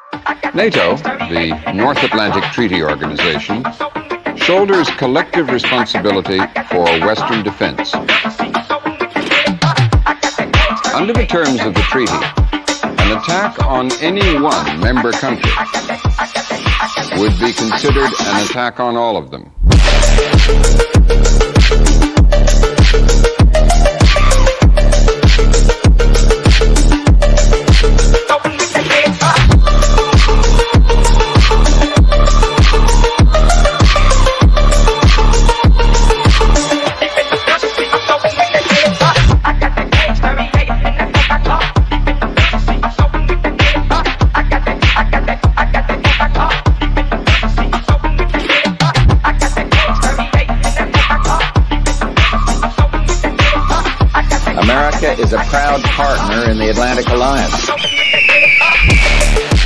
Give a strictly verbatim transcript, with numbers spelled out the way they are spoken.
NATO, the North Atlantic Treaty Organization, shoulders collective responsibility for Western defense. Under the terms of the treaty, an attack on any one member country would be considered an attack on all of them. America is a proud partner in the Atlantic Alliance.